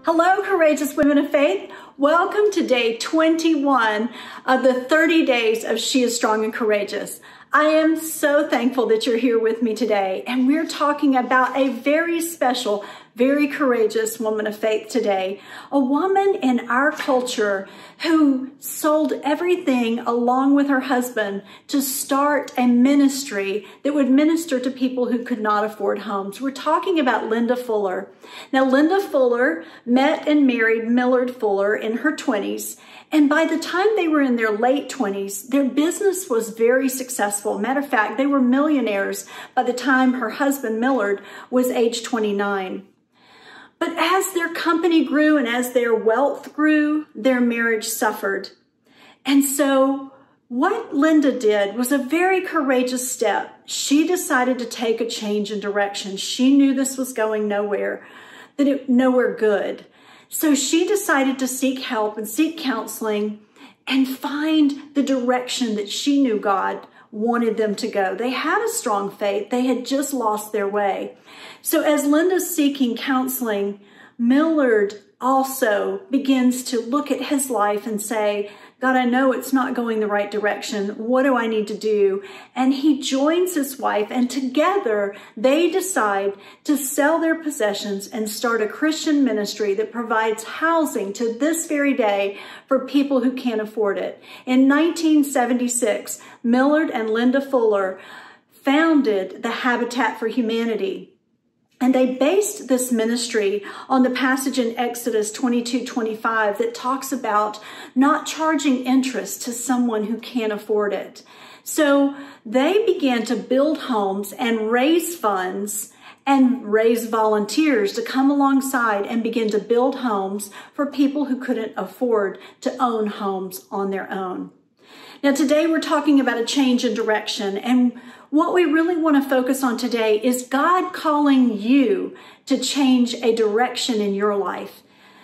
Hello, courageous women of faith. Welcome to day 21 of the 30 days of She is Strong and Courageous. I am so thankful that you're here with me today, and we're talking about a very special, very courageous woman of faith today. A woman in our culture who sold everything along with her husband to start a ministry that would minister to people who could not afford homes. We're talking about Linda Fuller. Now, Linda Fuller met and married Millard Fuller in her 20s. And by the time they were in their late 20s, their business was very successful. Matter of fact, they were millionaires by the time her husband, Millard, was age 29. But as their company grew and as their wealth grew, their marriage suffered. And so what Linda did was a very courageous step. She decided to take a change in direction. She knew this was going nowhere, nowhere good. So she decided to seek help and seek counseling and find the direction that she knew God wanted them to go. They had a strong faith. They had just lost their way. So as Linda's seeking counseling, Millard also begins to look at his life and say, God, I know it's not going the right direction. What do I need to do? And he joins his wife, and together they decide to sell their possessions and start a Christian ministry that provides housing to this very day for people who can't afford it. In 1976, Millard and Linda Fuller founded the Habitat for Humanity. And they based this ministry on the passage in Exodus 22:25 that talks about not charging interest to someone who can't afford it. So they began to build homes and raise funds and raise volunteers to come alongside and begin to build homes for people who couldn't afford to own homes on their own. Now, today we're talking about a change in direction, and what we really want to focus on today is God calling you to change a direction in your life.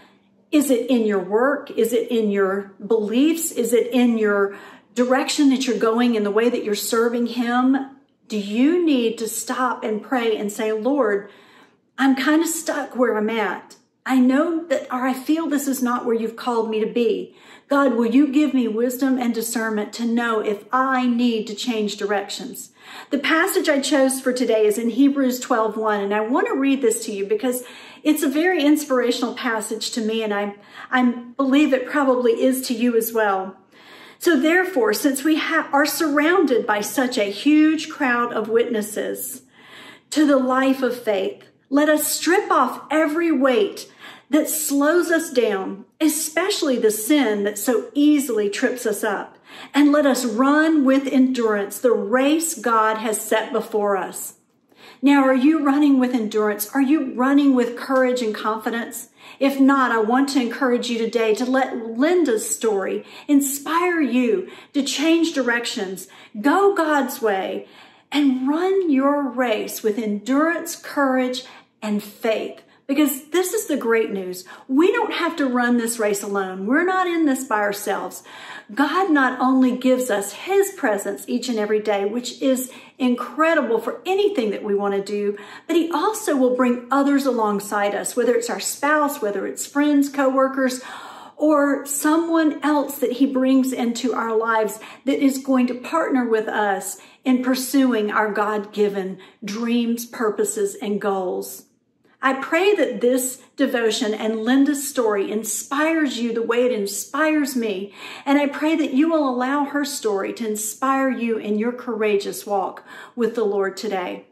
Is it in your work? Is it in your beliefs? Is it in your direction that you're going, in the way that you're serving Him? Do you need to stop and pray and say, Lord, I'm kind of stuck where I'm at. I know that, or I feel this is not where you've called me to be. God, will you give me wisdom and discernment to know if I need to change directions? The passage I chose for today is in Hebrews 12:1, and I want to read this to you because it's a very inspirational passage to me, and I believe it probably is to you as well. So therefore, since we are surrounded by such a huge crowd of witnesses to the life of faith, let us strip off every weight that slows us down, especially the sin that so easily trips us up. And let us run with endurance the race God has set before us. Now, are you running with endurance? Are you running with courage and confidence? If not, I want to encourage you today to let Linda's story inspire you to change directions, go God's way, and run your race with endurance, courage, and faith. Because this is the great news. We don't have to run this race alone. We're not in this by ourselves. God not only gives us His presence each and every day, which is incredible for anything that we want to do, but He also will bring others alongside us, whether it's our spouse, whether it's friends, coworkers, or someone else that He brings into our lives that is going to partner with us in pursuing our God-given dreams, purposes, and goals. I pray that this devotion and Linda's story inspires you the way it inspires me. And I pray that you will allow her story to inspire you in your courageous walk with the Lord today.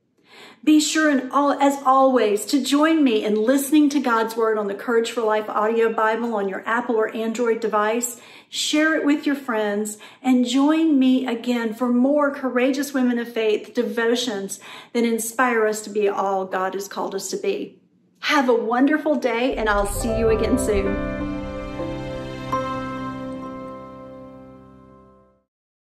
Be sure, as always, to join me in listening to God's Word on the Courage for Life audio Bible on your Apple or Android device. Share it with your friends and join me again for more Courageous Women of Faith devotions that inspire us to be all God has called us to be. Have a wonderful day, and I'll see you again soon.